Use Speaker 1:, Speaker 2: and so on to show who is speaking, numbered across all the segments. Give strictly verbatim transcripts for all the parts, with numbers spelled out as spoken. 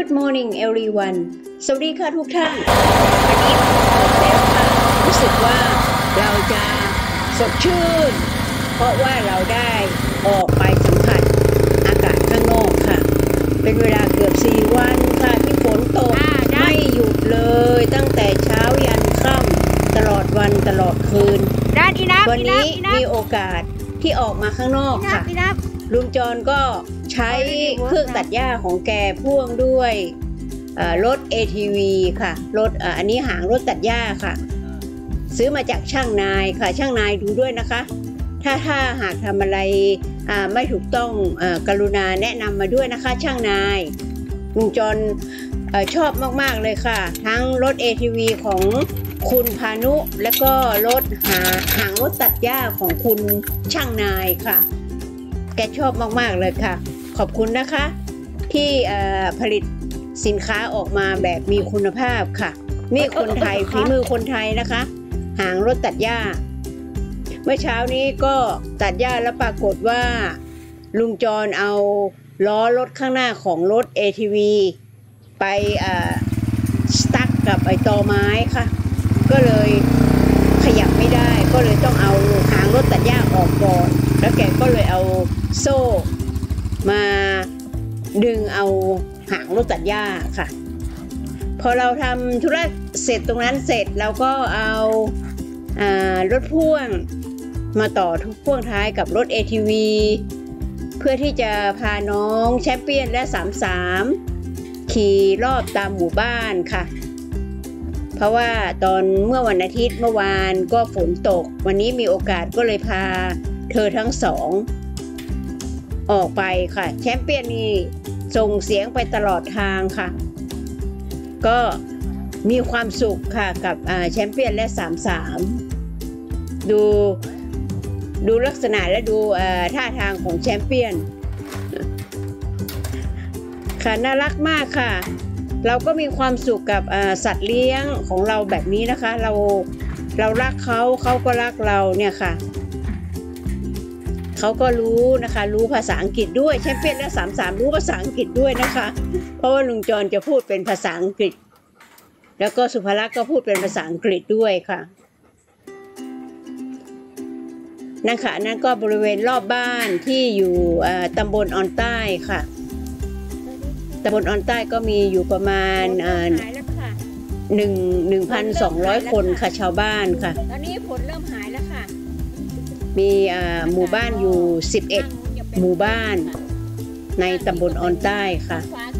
Speaker 1: Good morning everyone สวัสดีค่ะทุกท่านวันนี้ออกแล้วค่ะรู้สึกว่าเราจะสดชื่นเพราะว่าเราได้ออกไปสัมผัสอากาศข้างนอกค่ะเป็นเวลาเกือบสี่วันค่ะที่ฝนตกไม่หยุดเลยตั้งแต่เช้ายันค่ำตลอดวันตลอดคืนวันนี้มีโอกาสที่ออกมาข้างนอกค่ะลุงจรก็ใช้เครื่องตัดหญ้าของแกพ่วงด้วยรถ เอ ที วี ค่ะรถอันนี้หางรถตัดหญ้าค่ะซื้อมาจากช่างนายค่ะช่างนายดูด้วยนะคะถ้าถ้าหากทำอะไรไม่ถูกต้องกรุณาแนะนำมาด้วยนะคะช่างนายลุงจรชอบมากๆเลยค่ะทั้งรถ เอ ที วี ของคุณพานุและก็รถหาหางรถตัดหญ้าของคุณช่างนายค่ะแกชอบมากๆเลยค่ะขอบคุณนะคะที่ผลิตสินค้าออกมาแบบมีคุณภาพค่ะนี่คนไทยฝีมือคนไทยนะคะหางรถตัดหญ้าเมื่อเช้านี้ก็ตัดหญ้าแล้วปรากฏว่าลุงจรเอาล้อรถข้างหน้าของรถ เอ ที วี ไปสตั๊กกับไอ้ตอไม้ค่ะก็เลยขยับไม่ได้ก็เลยต้องเอาหางรถตัดหญ้าออกก่อนแล้วแกก็เลยเอาโซ่มาดึงเอาหางรถตัดหญ้าค่ะพอเราทำธุระเสร็จตรงนั้นเสร็จเราก็เอารถพ่วงมาต่อทุกพ่วงท้ายกับรถ เอ ที วี เพื่อที่จะพาน้องแชมเปี้ยนและสามสามขี่รอบตามหมู่บ้านค่ะเพราะว่าตอนเมื่อวันอาทิตย์เมื่อวานก็ฝนตกวันนี้มีโอกาสก็เลยพาเธอทั้งสองออกไปค่ะแชมเปี้ยนนี่ส่งเสียงไปตลอดทางค่ะก็มีความสุขค่ะกับแชมเปี้ยนและสามสามดูดูลักษณะและดูท่าทางของแชมเปี้ยนค่ะน่ารักมากค่ะเราก็มีความสุขกับสัตว์เลี้ยงของเราแบบนี้นะคะเราเรารักเขาเขาก็รักเราเนี่ยค่ะเขาก็รู้นะคะรู้ภาษาอังกฤษด้วยแชมเปี้ยนและสามสามรู้ภาษาอังกฤษด้วยนะคะเพราะว่าลุงจรจะพูดเป็นภาษาอังกฤษแล้วก็สุภลักษณ์ก็พูดเป็นภาษาอังกฤษด้วยค่ะนั่นค่ะนั่นก็บริเวณรอบบ้านที่อยู่ตำบลออนใต้ค่ะตำบลออนใต้ก็มีอยู่ประมาณหนึ่งหนึ่งพันสองร้อยคนค่ะชาวบ้านค่ะ
Speaker 2: ตอนนี้ฝนเริ่มหายแล้วค่ะ
Speaker 1: มีหมู่บ้านอยู่สิบเอ็ดหมู่บ้านในตำบลออนใต้ค่ะ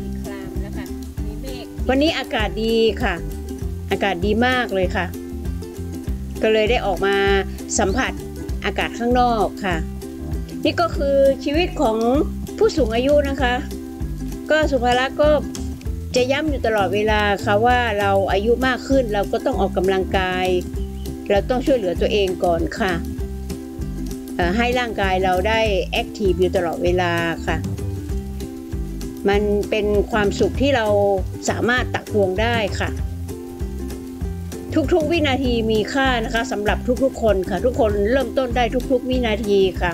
Speaker 1: วันนี้อากาศดีค่ะอากาศดีมากเลยค่ะก็เลยได้ออกมาสัมผัสอากาศข้างนอกค่ะนี่ก็คือชีวิตของผู้สูงอายุนะคะก็สุภลักษณ์ก็จะย้ำอยู่ตลอดเวลาค่ะว่าเราอายุมากขึ้นเราก็ต้องออกกำลังกายเราต้องช่วยเหลือตัวเองก่อนค่ะให้ร่างกายเราได้แอคทีฟอยู่ตลอดเวลาค่ะมันเป็นความสุขที่เราสามารถตักตวงได้ค่ะทุกๆวินาทีมีค่านะคะสำหรับทุกๆคนค่ะทุกคนเริ่มต้นได้ทุกๆวินาทีค่ะ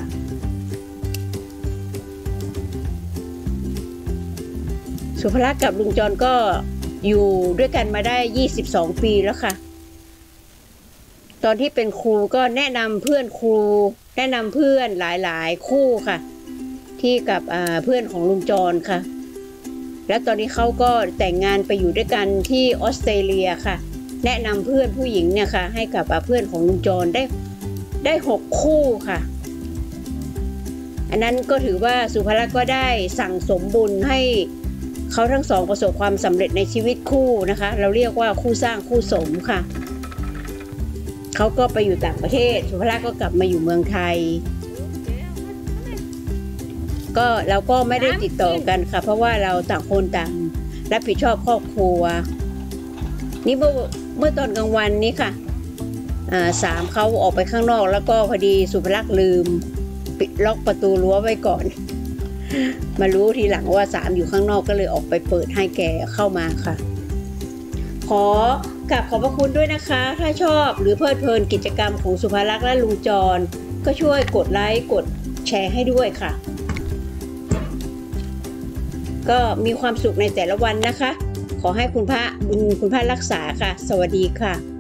Speaker 1: สุภลักษณ์กับลุงจรก็อยู่ด้วยกันมาได้ยี่สิบสองปีแล้วค่ะตอนที่เป็นครูก็แนะนำเพื่อนครูแนะนำเพื่อนหลายๆคู่ค่ะที่กับเพื่อนของลุงจรค่ะแล้วตอนนี้เขาก็แต่งงานไปอยู่ด้วยกันที่ออสเตรเลียค่ะแนะนำเพื่อนผู้หญิงเนี่ยค่ะให้กับเพื่อนของลุงจรได้ได้หกคู่ค่ะอันนั้นก็ถือว่าสุภลักษณ์ก็ได้สั่งสมบุญให้เขาทั้งสองประสบความสำเร็จในชีวิตคู่นะคะเราเรียกว่าคู่สร้างคู่สมค่ะเขาก็ไปอยู่ต่างประเทศสุภลักษณ์ก็กลับมาอยู่เมืองไทยก็เราก็ไม่ได้ติดต่อกันค่ะเพราะว่าเราต่างคนต่างรับผิดชอบครอบครัวนี่เมื่อเมื่อตอนกลางวันนี้ค่ะอ่าสามเขาออกไปข้างนอกแล้วก็พอดีสุภลักษณ์ลืมปิดล็อกประตูรั้วไว้ก่อนมารู้ทีหลังว่าสามอยู่ข้างนอกก็เลยออกไปเปิดให้แกเข้ามาค่ะขอกราบขอบพระคุณด้วยนะคะถ้าชอบหรือเพลิดเพลินกิจกรรมของสุภลักษณ์และลุงจรก็ช่วยกดไลค์กดแชร์ให้ด้วยค่ะก็มีความสุขในแต่ละวันนะคะ ขอให้คุณพระคุณคุณพระรักษาค่ะ สวัสดีค่ะ